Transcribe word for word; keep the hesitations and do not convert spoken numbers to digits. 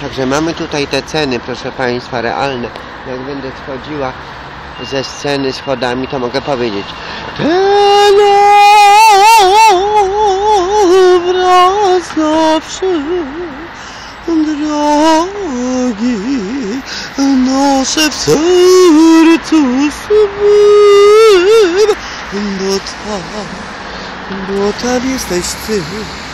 Także mamy tutaj te ceny, proszę Państwa, realne. Jak będę schodziła ze sceny schodami, to mogę powiedzieć. Ten obraz zawsze drogi noszę w sercu swym, bo tam, bo tam jesteś Ty.